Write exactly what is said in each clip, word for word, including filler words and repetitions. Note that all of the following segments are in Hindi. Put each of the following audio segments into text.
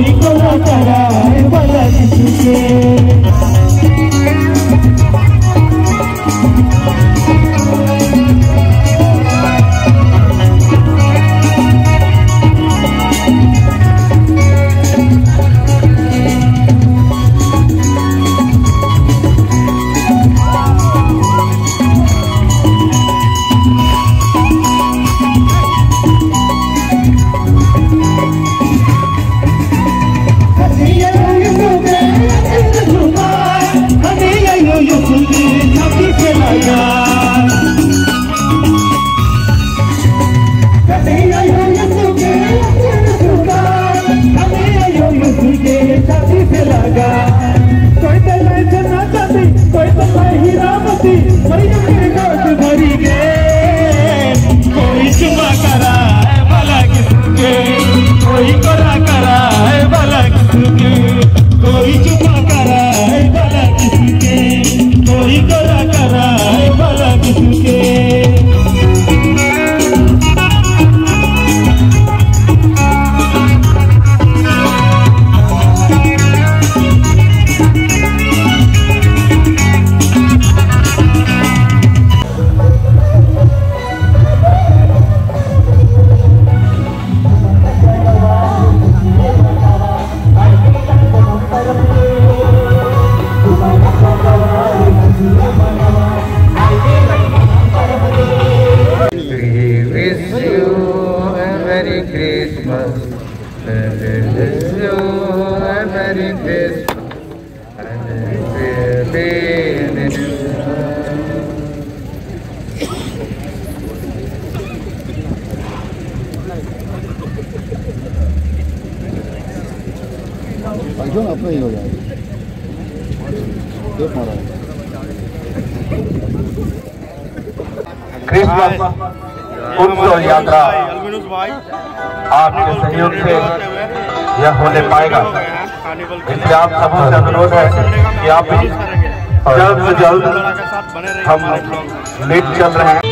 कोई को ना कराए भला किसके। अपना ही हो जाएगा। क्रिसमस उत्सव यात्रा आपके सहयोग से यह होने पाएगा, इसलिए आप सबों से अनुरोध है कि आप जल्द से जल्द, हम लेट चल रहे हैं।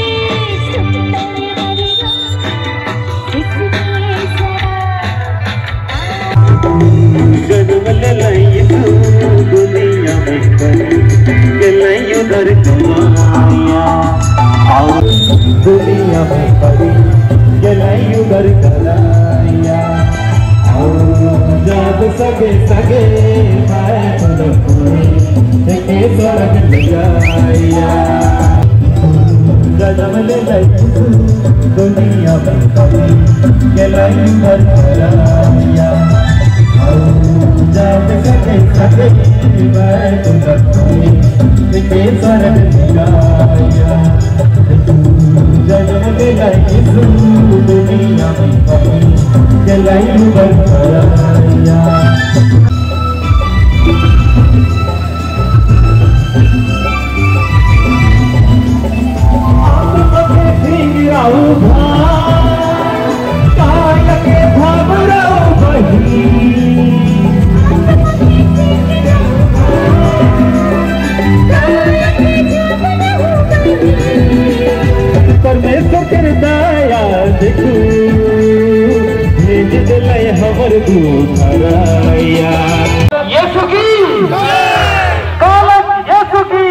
जन्म ले लाई दुनिया में के लाई उधर कमाया, और दुनिया में कभी के लाई उधर कराया, और जब सगे सगे भाई तुझे के स्वर्ग लगाया। जन्म ले लाई दुनिया में कभी के लाई उधर कराया, जब सके सके मैं तुझे के स्वर्ग लगाया। जन्म ले लाई दुनिया में कभी के लाई उधर कराया। हमर दूधराया यीशु की कालम यीशु की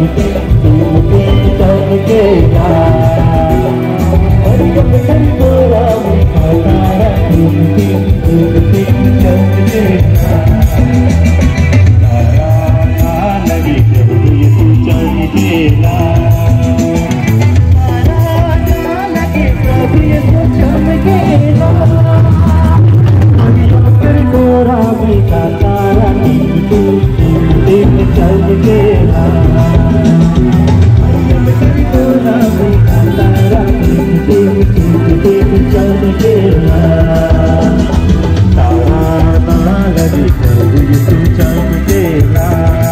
चमके चमके चमकेगा मरियम तेरी गोरा में तारा चमके चमके चमकेगा तारा ना लगे प्रभु यीशु चमकेगा तारा ना लगे प्रभु यीशु चमकेगा मरियम तेरी गोरा में तारा चमके चमकेगा मरियम तेरी गोरा में तारा चमके चमकेगा तारा ना लगे प्रभु यीशु चमकेगा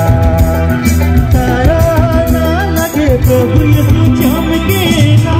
तारा ना लगे प्रभु यीशु चमकेगा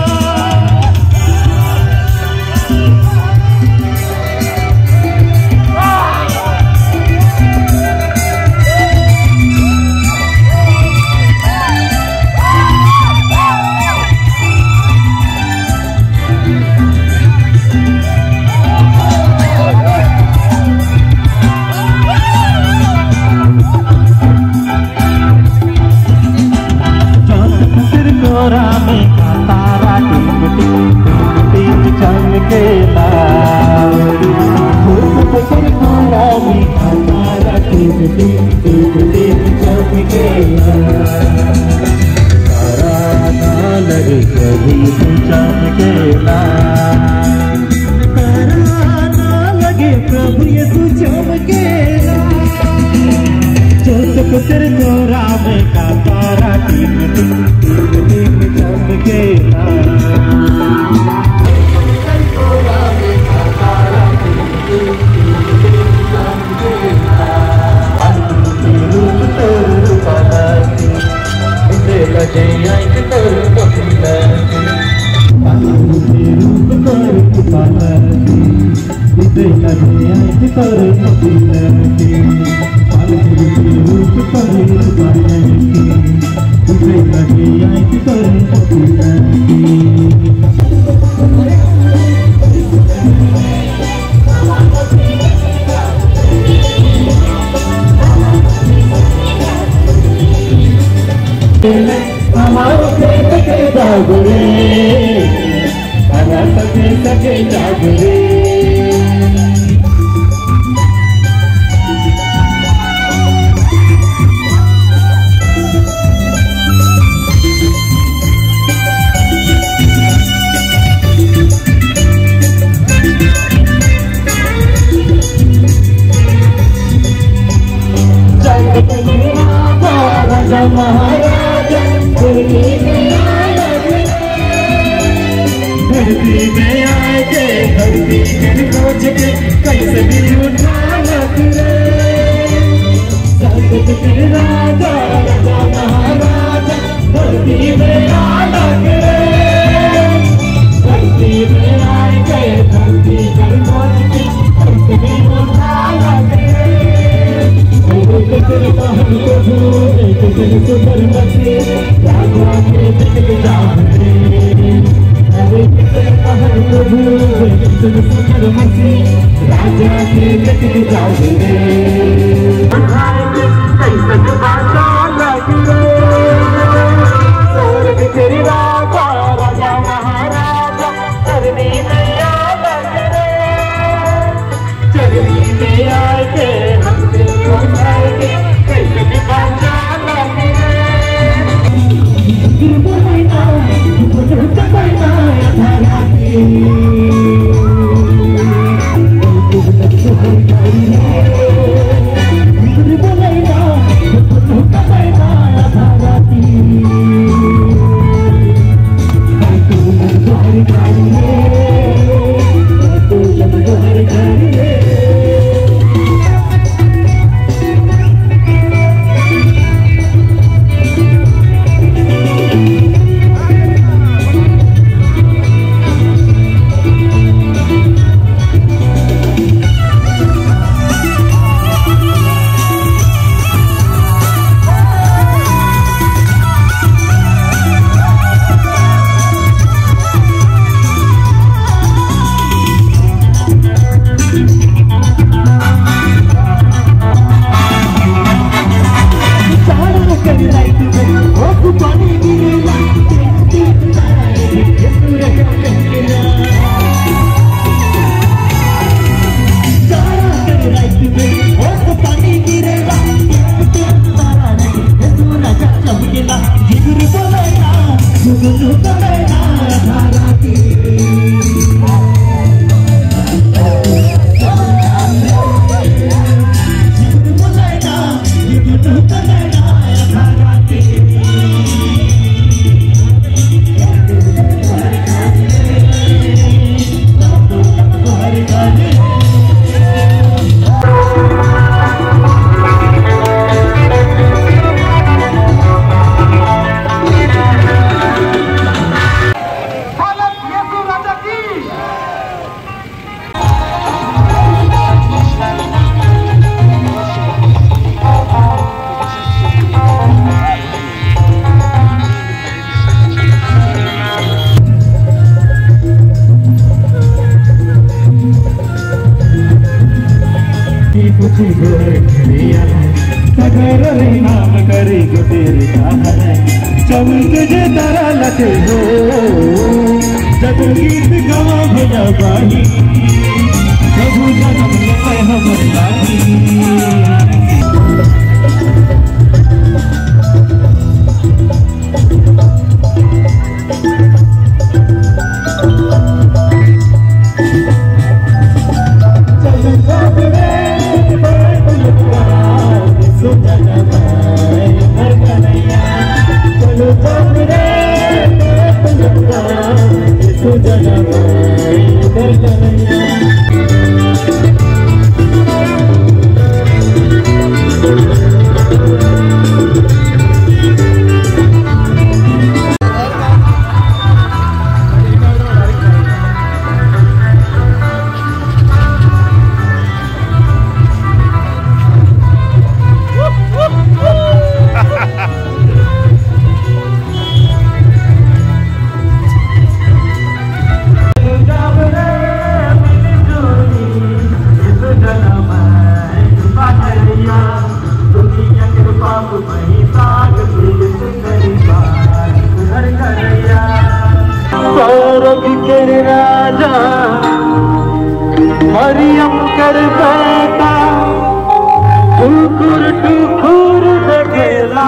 गोरा में का तारा टिक टिक टिक चमकेला गोरा में का तारा टिक टिक टिक टिक चमकेला तारा ना लगे प्रभु यीशु चमकेला तारा ना लगे प्रभु यीशु चमकेला चौसठ तेरे गोरा में का तारा टिक टिक चमकेला हमारे सके जागरे हमारे सके सके जागरे महाराजा धरती में आए थे धरती में पहुँच के कैसे भी उठा लगे राजा राजा महाराजा धरती में आ लगे धरती में आए थे धरती में पहुँच के कैसे भी उठा लगे हमको भूले किसी सुपर मचे राजा के दिल जाने अरे कितना हमको भूले किसी सुपर मचे राजा के दिल जाने कैसे बाजा लगे स्वर्ग तेरी राजा राजा महाराजा धरती में आ लगे धरती में आए थे हमसे उठाए कैसे बाजा लगे गिरबोइना मुझे चपैना धारा की गिरबोइना मुझे नाम करे गो तेरे सहारे चमक जे तारा लगे हो जब गीत गवा भजा बाही प्रभु जन्म में हमर लाही राजा मरियम कर बेटा टुकुर टुकुर देखेला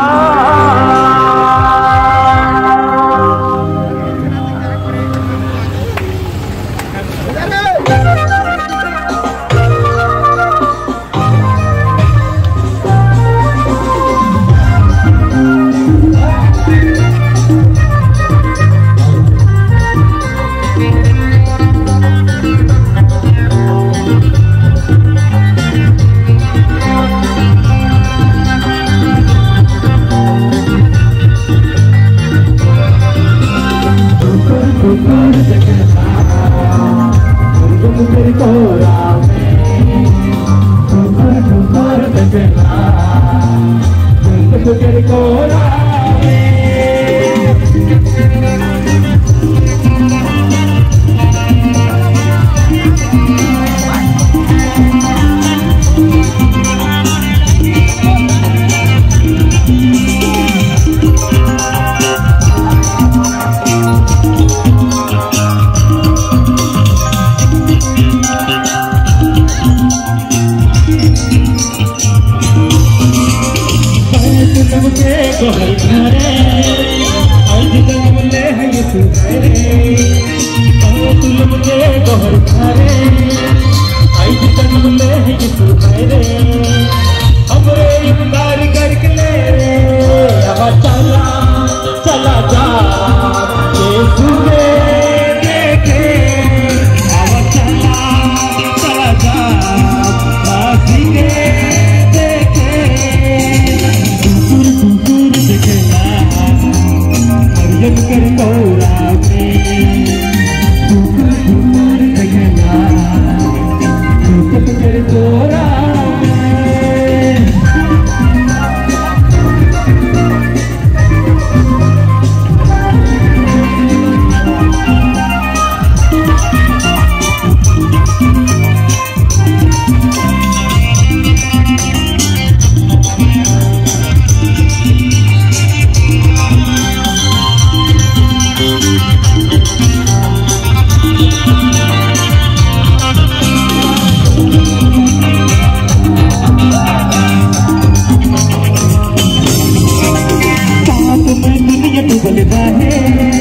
डुबल रहे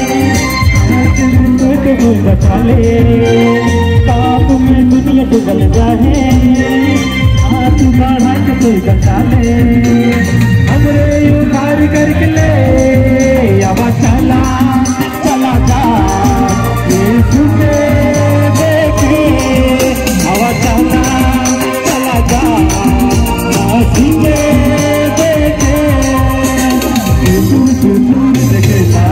तुझको बचा ले पाप में दुनिया डुबल रहे हाथ बढ़ा के तू बचा ले हमरे उधार करके ले अब चला चला जा यीशु के देखे अब चला चला जा मसीह के देखे यीशु यीशु देखेला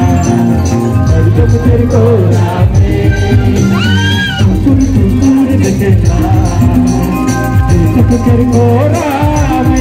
जब तेरे को रामे यीशु यीशु देखेला जब तेरे को रामे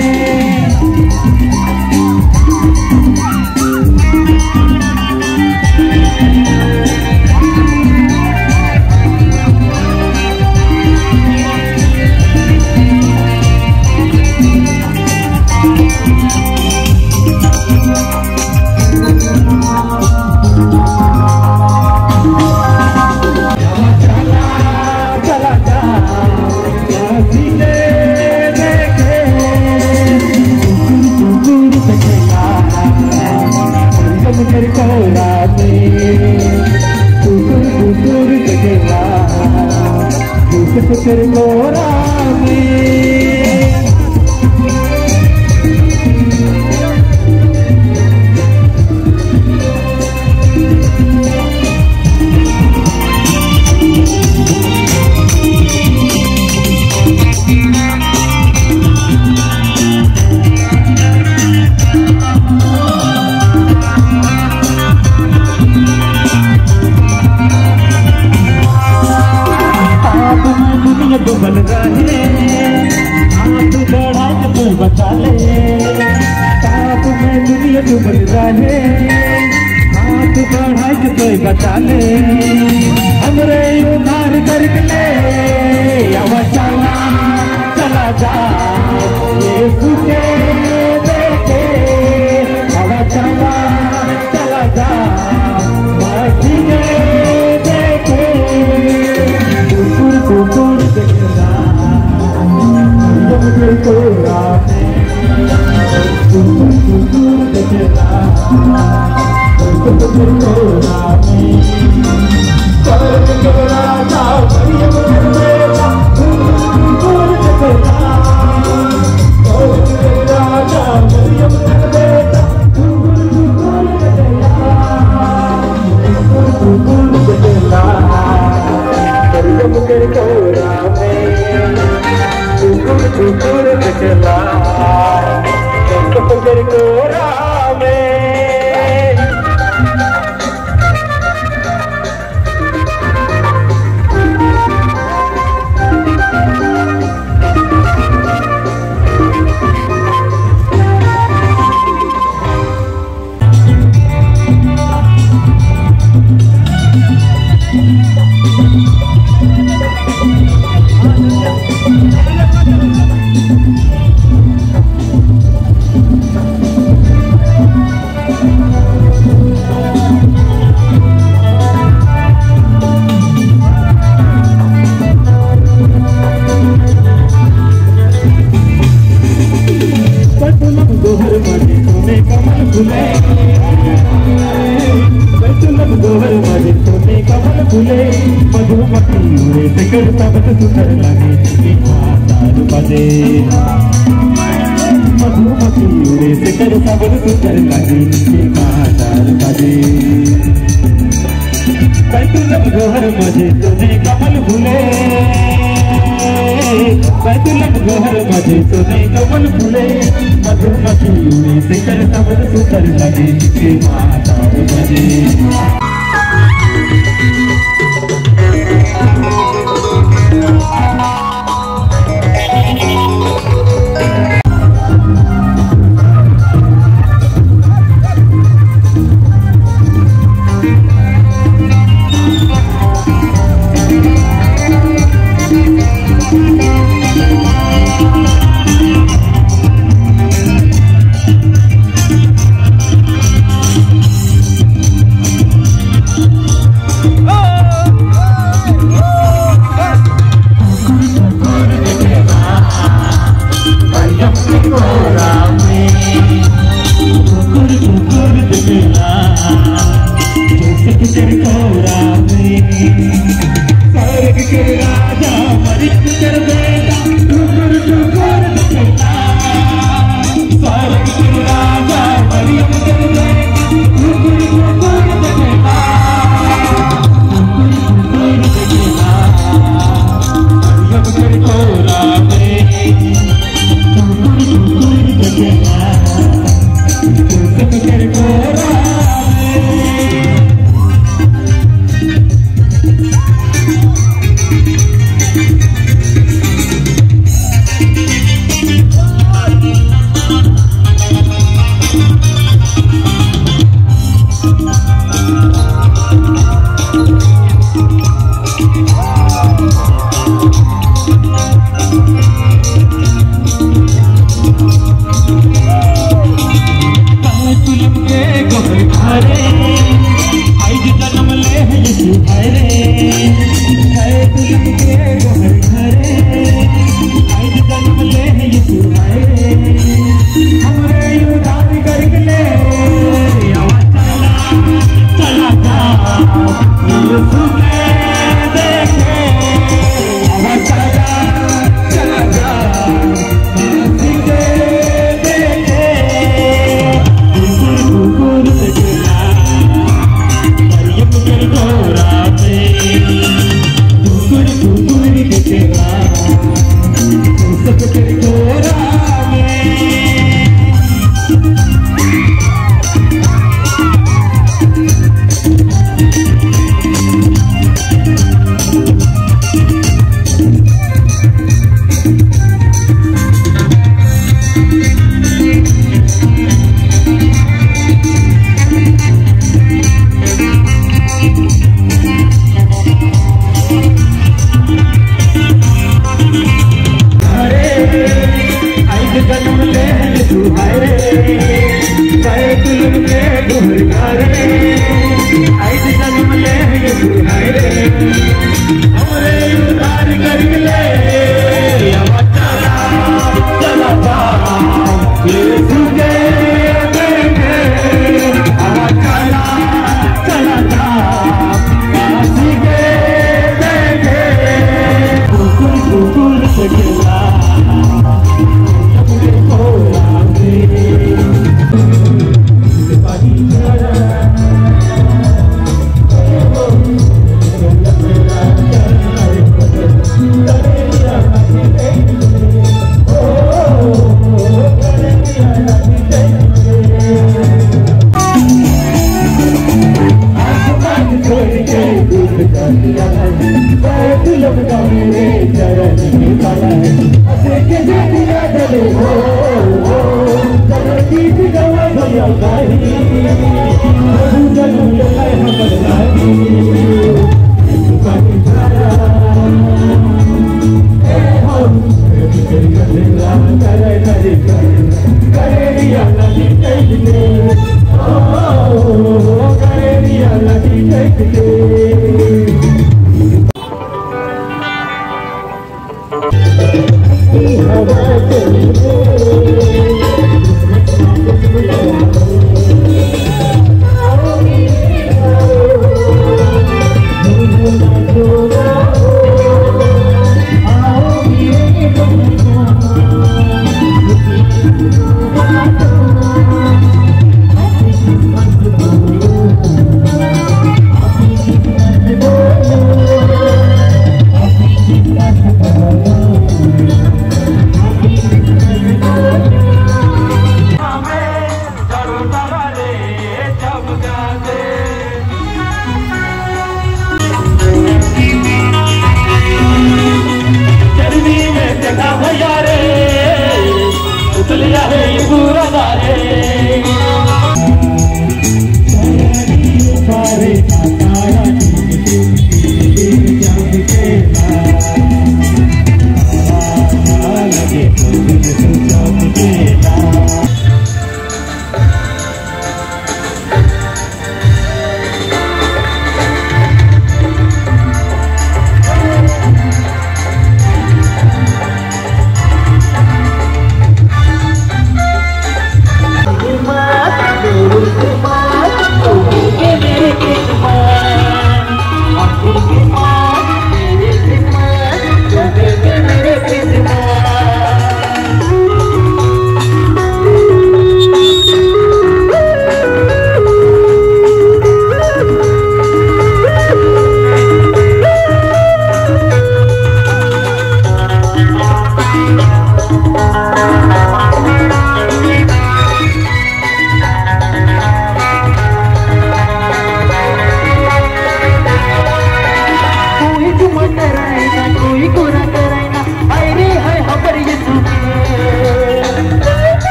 तेरे मोरा डुबल रहे हाथ बढ़ा के तू बचा ले पाप में दुनिया डुबल रहे हाथ बढ़ा के तू बचा ले हमरे उधार करके ले अब चला चला जा यीशु के देखे अब चला चला जा मसीह के देखे कुकुर कुकुर देखेला जब तेरे को रामे कुकुर कुकुर देखेला जब तेरे को रामे स्वर्ग के राजा मरियम के बेटा कुकुर देखेला स्वर्ग के राजा मरियम के बेटा कुकुर कुकुर देखेला कुकुर कुकुर देखेला जब तेरे को रामे कुकुर कुकुर देखेला जब तेरे को रामे मधुमक्खी उड़े से करता बस सुंदर लगे बजे मधुमक्खी उड़े से करता बस सुंदर लगे बजे बैतुल गोहर मजे सोने कमल फूले बैतुल गोहर मजे सोने कमल फूले मधुमक्खी उड़े से करता बस सुंदर लगे माता बजे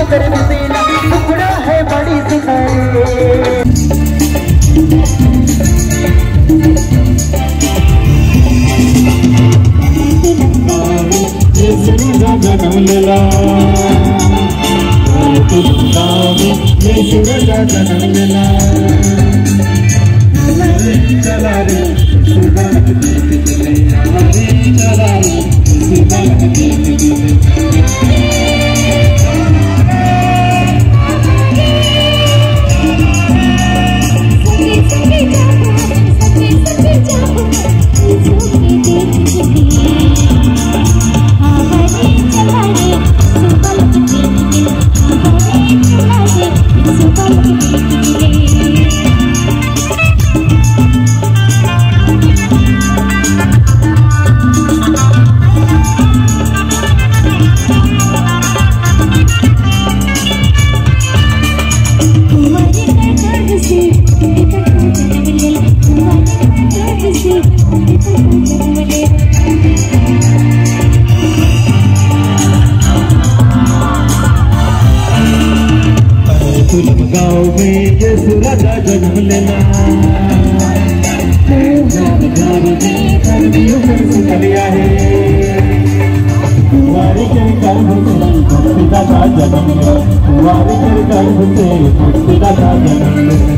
दर्द देना टुकड़ा है बड़ी सिखाए। जन्म लेला ये सूरज का जन्म लेला चला रे चला गाँव में ये सूरज का जन्म लेना लिया है कुंवारी के गर्भ से पिता का जन्म ले कुंवारी के गर्भ से पिता का जन्म ले।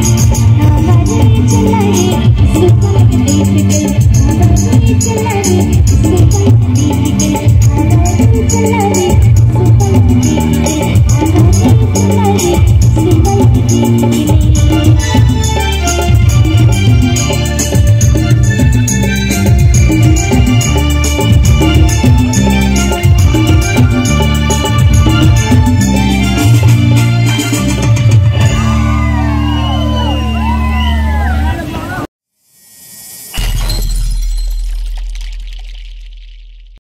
चला रे